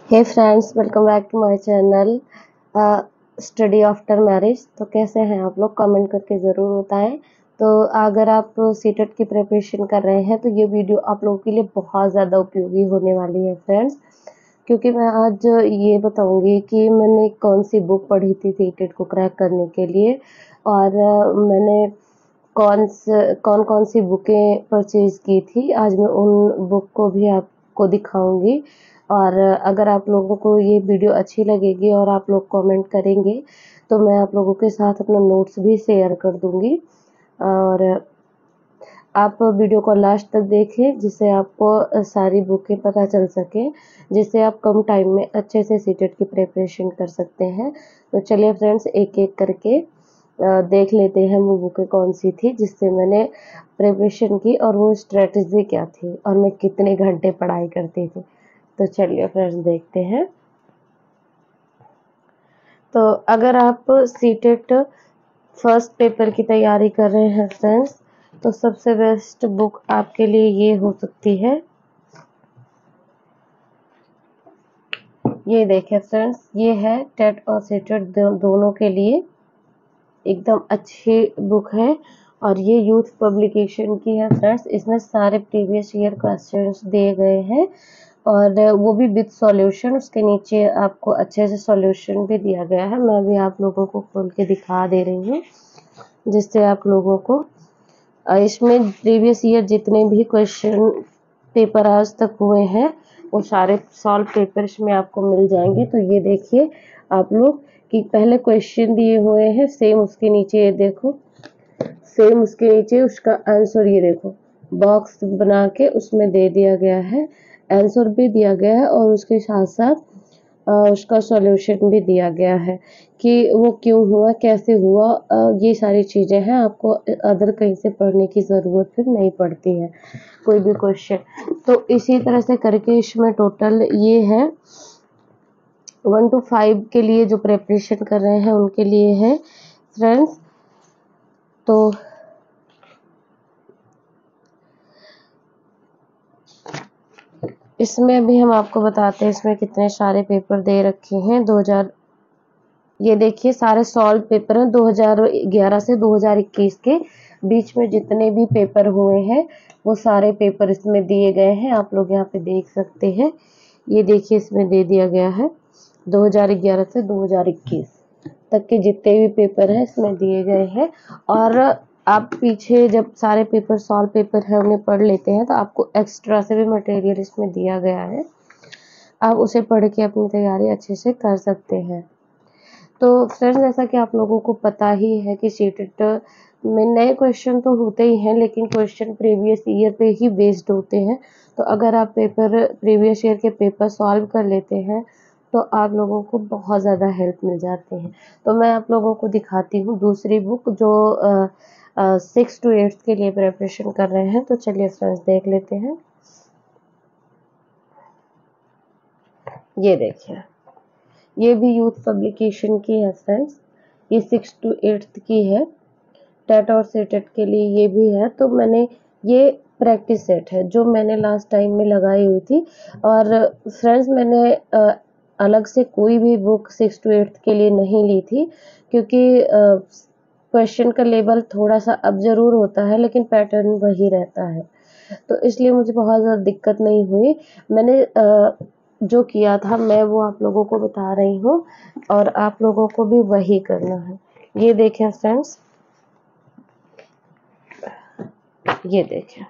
Hey friends, welcome back to my channel study after marriage. तो कैसे हैं आप लोग? कमेंट करके ज़रूर बताएं। तो अगर आप सीटेट की प्रिपरेशन कर रहे हैं तो ये वीडियो आप लोगों के लिए बहुत ज़्यादा उपयोगी होने वाली है फ्रेंड्स, क्योंकि मैं आज ये बताऊंगी कि मैंने कौन सी बुक पढ़ी थी सीटेट को क्रैक करने के लिए, और मैंने कौन कौन सी बुकें परचेज़ की थी। आज मैं उन बुक को भी आपको दिखाऊंगी। और अगर आप लोगों को ये वीडियो अच्छी लगेगी और आप लोग कमेंट करेंगे तो मैं आप लोगों के साथ अपना नोट्स भी शेयर कर दूंगी। और आप वीडियो को लास्ट तक देखें जिससे आपको सारी बुकें पता चल सके, जिससे आप कम टाइम में अच्छे से सीटेट की प्रिपरेशन कर सकते हैं। तो चलिए फ्रेंड्स, एक एक करके देख लेते हैं वो बुकें कौन सी थी जिससे मैंने प्रिपरेशन की, और वो स्ट्रेटजी क्या थी, और मैं कितने घंटे पढ़ाई करती थी। तो चलिए फ्रेंड्स देखते हैं। तो अगर आप सीटेट फर्स्ट पेपर की तैयारी कर रहे हैं फ्रेंड्स, तो सबसे बेस्ट बुक आपके लिए ये हो सकती है। ये देखें फ्रेंड्स, ये है टेट और सीटेट दोनों के लिए एकदम अच्छी बुक है, और ये यूथ पब्लिकेशन की है फ्रेंड्स। इसमें सारे प्रीवियस ईयर क्वेश्चंस दिए गए हैं, और वो भी विद सॉल्यूशन। उसके नीचे आपको अच्छे से सॉल्यूशन भी दिया गया है। मैं भी आप लोगों को खोल के दिखा दे रही हूँ, जिससे आप लोगों को इसमें प्रीवियस ईयर जितने भी क्वेश्चन पेपर आज तक हुए हैं वो सारे सॉल्व पेपर्स में आपको मिल जाएंगे। तो ये देखिए आप लोग कि पहले क्वेश्चन दिए हुए हैं, सेम उसके नीचे ये देखो, सेम उसके नीचे उसका आंसर ये देखो, बॉक्स बना के उसमें दे दिया गया है, आंसर भी दिया गया है, और उसके साथ साथ उसका सॉल्यूशन भी दिया गया है कि वो क्यों हुआ, कैसे हुआ। ये सारी चीज़ें हैं, आपको अदर कहीं से पढ़ने की ज़रूरत फिर नहीं पड़ती है कोई भी क्वेश्चन। तो इसी तरह से करके इसमें टोटल ये है 1 to 5 के लिए जो प्रिपरेशन कर रहे हैं उनके लिए है फ्रेंड्स। तो इसमें अभी हम आपको बताते हैं इसमें कितने सारे पेपर दे रखे हैं। 2000, ये देखिए सारे सॉल्व पेपर हैं 2011 से 2021 के बीच में जितने भी पेपर हुए हैं वो सारे पेपर इसमें दिए गए हैं। आप लोग यहाँ पे देख सकते हैं, ये देखिए इसमें दे दिया गया है 2011 से 2021 तक के जितने भी पेपर हैं इसमें दिए गए हैं। और आप पीछे जब सारे पेपर सॉल्व पेपर है उन्हें पढ़ लेते हैं तो आपको एक्स्ट्रा से भी मटेरियल इसमें दिया गया है, आप उसे पढ़ के अपनी तैयारी अच्छे से कर सकते हैं। तो फ्रेंड्स, जैसा कि आप लोगों को पता ही है कि सीटेट में नए क्वेश्चन तो होते ही हैं, लेकिन क्वेश्चन प्रीवियस ईयर पे ही बेस्ड होते हैं। तो अगर आप पेपर प्रीवियस ईयर के पेपर सॉल्व कर लेते हैं तो आप लोगों को बहुत ज़्यादा हेल्प मिल जाती है। तो मैं आप लोगों को दिखाती हूँ दूसरी बुक जो 6 to 8 के लिए प्रिपरेशन कर रहे हैं। तो चलिए फ्रेंड्स देख लेते हैं। ये देखिए, ये भी यूथ पब्लिकेशन की है फ्रेंड्स, ये 6 to 8 की है, टेट और सीटेट के लिए ये भी है। तो मैंने ये प्रैक्टिस सेट है जो मैंने लास्ट टाइम में लगाई हुई थी। और फ्रेंड्स, मैंने अलग से कोई भी बुक 6 to 8 के लिए नहीं ली थी, क्योंकि क्वेश्चन का लेवल थोड़ा सा अब ज़रूर होता है लेकिन पैटर्न वही रहता है, तो इसलिए मुझे बहुत ज़्यादा दिक्कत नहीं हुई। मैंने जो किया था मैं वो आप लोगों को बता रही हूँ, और आप लोगों को भी वही करना है। ये देखें फ्रेंड्स, ये देखें,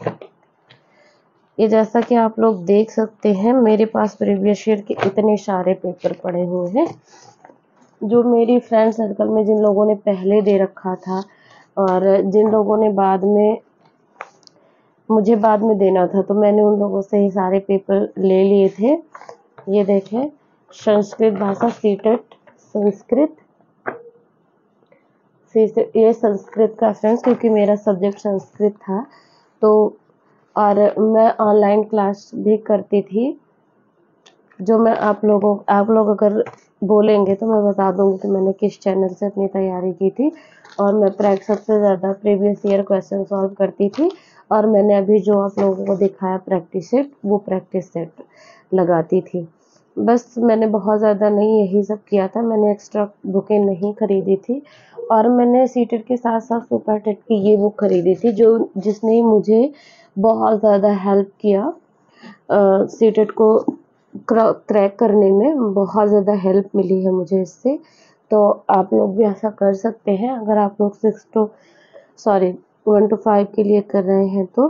ये जैसा कि आप लोग देख सकते हैं मेरे पास प्रीवियस ईयर के इतने सारे पेपर पड़े हुए हैं जो मेरी फ्रेंड सर्कल में जिन लोगों ने पहले दे रखा था और जिन लोगों ने मुझे बाद में देना था, तो मैंने उन लोगों से ही सारे पेपर ले लिए थे। ये देखें, संस्कृत भाषा सीटेट संस्कृत, ये संस्कृत का फ्रेंड्स, क्योंकि मेरा सब्जेक्ट संस्कृत था। तो और मैं ऑनलाइन क्लास भी करती थी, जो मैं आप लोग अगर बोलेंगे तो मैं बता दूंगी कि मैंने किस चैनल से अपनी तैयारी की थी। और मैं सबसे ज़्यादा प्रीवियस ईयर क्वेश्चन सॉल्व करती थी, और मैंने अभी जो आप लोगों को दिखाया प्रैक्टिस सेट, वो प्रैक्टिस सेट लगाती थी। बस मैंने बहुत ज़्यादा नहीं यही सब किया था, मैंने एक्स्ट्रा बुकें नहीं खरीदी थी और मैंने सीटेट के साथ-साथ सुपर टेट की ये बुक खरीदी थी जो जिसने मुझे बहुत ज़्यादा हेल्प किया सीटेट को क्रैक करने में बहुत ज़्यादा हेल्प मिली है मुझे इससे। तो आप लोग भी ऐसा कर सकते हैं अगर आप लोग 1 to 5 के लिए कर रहे हैं तो।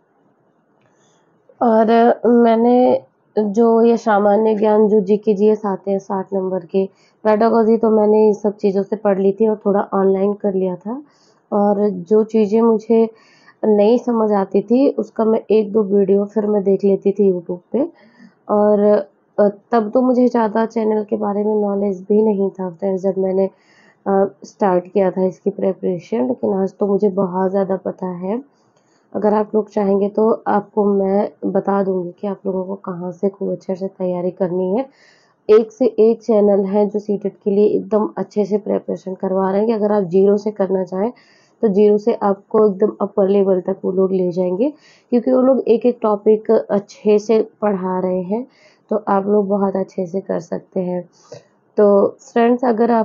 और मैंने जो ये सामान्य ज्ञान जो जीके जीएस आते हैं 60 नंबर के, पेडागोजी तो मैंने इस सब चीज़ों से पढ़ ली थी और थोड़ा ऑनलाइन कर लिया था। और जो चीज़ें मुझे नहीं समझ आती थी उसका मैं 1-2 वीडियो फिर मैं देख लेती थी यूट्यूब पे। और तब तो मुझे ज़्यादा चैनल के बारे में नॉलेज भी नहीं था फ्रेंड्स जब मैंने स्टार्ट किया था इसकी प्रिपरेशन, लेकिन आज तो मुझे बहुत ज़्यादा पता है। अगर आप लोग चाहेंगे तो आपको मैं बता दूँगी कि आप लोगों को कहाँ से खूब अच्छे से तैयारी करनी है। एक से एक चैनल है जो सीटेट के लिए एकदम अच्छे से प्रिपरेशन करवा रहे हैं कि अगर आप ज़ीरो से करना चाहें, तो ज़ीरो से आपको एकदम अपर लेवल तक वो लोग ले जाएँगे क्योंकि वो लोग एक-एक टॉपिक अच्छे से पढ़ा रहे हैं, तो आप लोग बहुत अच्छे से कर सकते हैं। तो फ्रेंड्स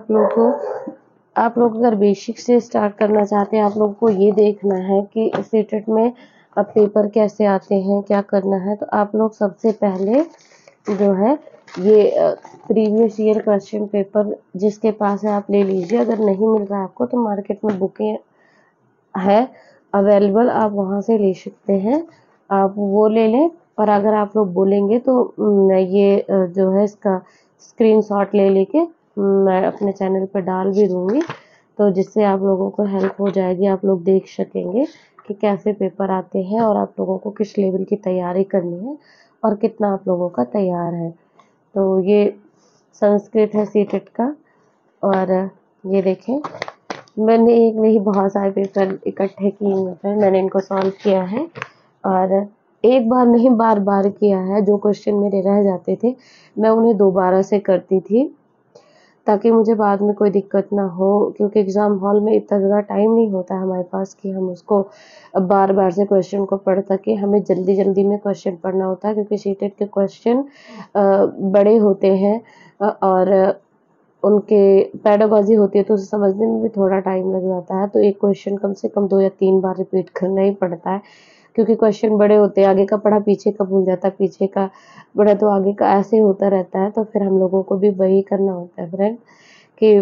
आप लोग अगर बेसिक से स्टार्ट करना चाहते हैं, आप लोगों को ये देखना है कि सीटेट में अब पेपर कैसे आते हैं, क्या करना है, तो आप लोग सबसे पहले जो है ये प्रीवियस ईयर क्वेश्चन पेपर जिसके पास है आप ले लीजिए। अगर नहीं मिल रहा है आपको तो मार्केट में बुकें है अवेलेबल, आप वहाँ से ले सकते हैं, आप वो ले लें। और अगर आप लोग बोलेंगे तो मैं ये जो है इसका स्क्रीनशॉट ले लेके मैं अपने चैनल पे डाल भी दूँगी, तो जिससे आप लोगों को हेल्प हो जाएगी, आप लोग देख सकेंगे कि कैसे पेपर आते हैं और आप लोगों को किस लेवल की तैयारी करनी है और कितना आप लोगों का तैयार है। तो ये संस्कृत है सीटेट का। और ये देखें मैंने एक नहीं बहुत सारे पेपर इकट्ठे किए हुए हैं, मैंने इनको सॉल्व किया है और एक बार नहीं बार-बार किया है। जो क्वेश्चन मेरे रह जाते थे, मैं उन्हें दोबारा से करती थी, ताकि मुझे बाद में कोई दिक्कत ना हो क्योंकि एग्ज़ाम हॉल में इतना ज़्यादा टाइम नहीं होता है हमारे पास कि हम उसको बार-बार से क्वेश्चन को पढ़ सकें। हमें जल्दी-जल्दी में क्वेश्चन पढ़ना होता है क्योंकि सीटेट के क्वेश्चन बड़े होते हैं और उनके पेडागॉजी होती है तो उसे समझने में भी थोड़ा टाइम लग जाता है, तो एक क्वेश्चन कम से कम 2 या 3 बार रिपीट करना ही पड़ता है क्योंकि क्वेश्चन बड़े होते हैं, आगे का पढ़ा पीछे का भूल जाता है, पीछे का पढ़ा तो आगे का, ऐसे होता रहता है। तो फिर हम लोगों को भी वही करना होता है फ्रेंड कि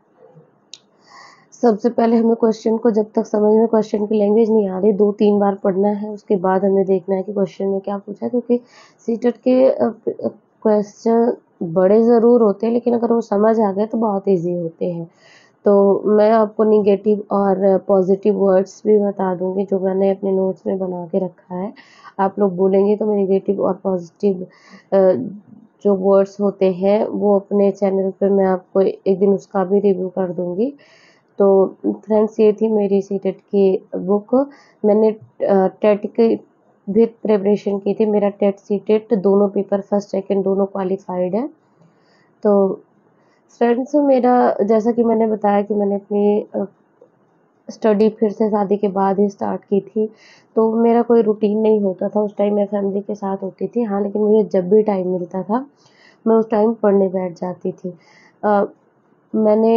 सबसे पहले हमें क्वेश्चन को जब तक समझ में क्वेश्चन की लैंग्वेज नहीं आ रही 2-3 बार पढ़ना है, उसके बाद हमें देखना है कि क्वेश्चन में क्या पूछा है क्योंकि सीटेट के क्वेश्चन बड़े ज़रूर होते हैं लेकिन अगर वो समझ आ गए तो बहुत ईज़ी होते हैं। तो मैं आपको नेगेटिव और पॉज़िटिव वर्ड्स भी बता दूँगी जो मैंने अपने नोट्स में बना के रखा है। आप लोग बोलेंगे तो मैं नेगेटिव और पॉज़िटिव जो वर्ड्स होते हैं वो अपने चैनल पे मैं आपको एक दिन उसका भी रिव्यू कर दूँगी। तो फ्रेंड्स ये थी मेरी सीटेट की बुक। मैंने टेट की भी प्रिपरेशन की थी। मेरा टेट सीटेट दोनों पेपर फर्स्ट सेकंड दोनों क्वालिफाइड है। तो फ्रेंड्स मेरा जैसा कि मैंने बताया कि मैंने अपनी स्टडी फिर से शादी के बाद ही स्टार्ट की थी, तो मेरा कोई रूटीन नहीं होता था। उस टाइम मैं फैमिली के साथ होती थी। हाँ, लेकिन मुझे जब भी टाइम मिलता था, मैं उस टाइम पढ़ने बैठ जाती थी। मैंने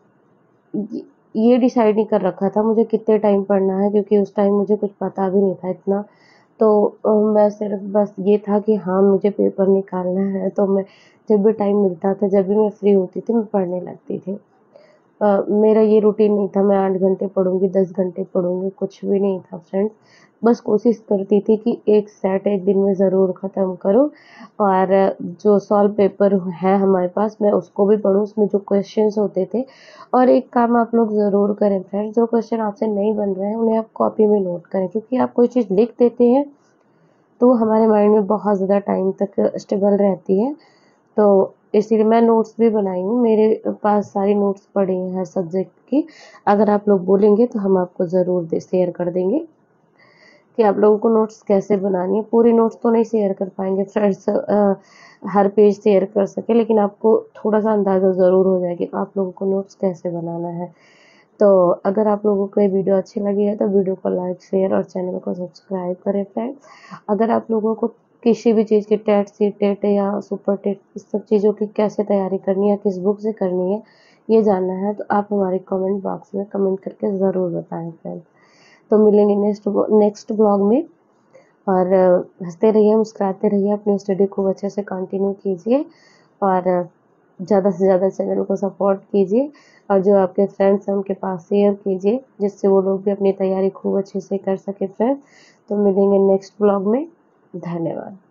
य ये डिसाइड नहीं कर रखा था मुझे कितने टाइम पढ़ना है क्योंकि उस टाइम मुझे कुछ पता भी नहीं था इतना। तो मैं सिर्फ़ बस ये था कि हाँ, मुझे पेपर निकालना है तो मैं जब भी टाइम मिलता था, जब भी मैं फ्री होती थी, मैं पढ़ने लगती थी। मेरा ये रूटीन नहीं था मैं 8 घंटे पढ़ूँगी, 10 घंटे पढ़ूँगी, कुछ भी नहीं था फ्रेंड्स। बस कोशिश करती थी कि एक सेट एक दिन में ज़रूर ख़त्म करूँ और जो सॉल्व पेपर है हमारे पास मैं उसको भी पढूँ, उसमें जो क्वेश्चंस होते थे। और एक काम आप लोग ज़रूर करें फ्रेंड्स, जो क्वेश्चन आपसे नहीं बन रहे हैं, उन्हें आप कॉपी में नोट करें क्योंकि आप कोई चीज़ लिख देते हैं, तो हमारे माइंड में बहुत ज़्यादा टाइम तक स्टेबल रहती है। तो इसीलिए मैं नोट्स भी बनाई हूँ, मेरे पास सारी नोट्स पड़ी हैं हर सब्जेक्ट की। अगर आप लोग बोलेंगे तो हम आपको ज़रूर शेयर कर देंगे कि आप लोगों को नोट्स कैसे बनानी है। पूरी नोट्स तो नहीं शेयर कर पाएँगे फ्रेंड्स हर पेज शेयर कर सकें, लेकिन आपको थोड़ा-सा अंदाज़ा ज़रूर हो जाएगा कि आप लोगों को नोट्स कैसे बनाना है। तो अगर आप लोगों को ये वीडियो अच्छी लगी है तो वीडियो को लाइक, शेयर और चैनल को सब्सक्राइब करें फ्रेंड्स। अगर आप लोगों को किसी भी चीज़ की टेट, सीटेट या सुपर टेट, इस सब चीज़ों की कैसे तैयारी करनी है, किस बुक से करनी है, ये जानना है तो आप हमारे कमेंट बॉक्स में कमेंट करके ज़रूर बताएं फ्रेंड्स। तो मिलेंगे नेक्स्ट ब्लॉग में, और हंसते रहिए, मुस्कुराते रहिए, अपनी स्टडी को अच्छे से कंटिन्यू कीजिए, और ज़्यादा से ज़्यादा चैनल को सपोर्ट कीजिए, और जो आपके फ्रेंड्स हैं उनके पास शेयर कीजिए, जिससे वो लोग भी अपनी तैयारी खूब अच्छे से कर सके फ्रेंड्स। तो मिलेंगे नेक्स्ट ब्लॉग में। धन्यवाद।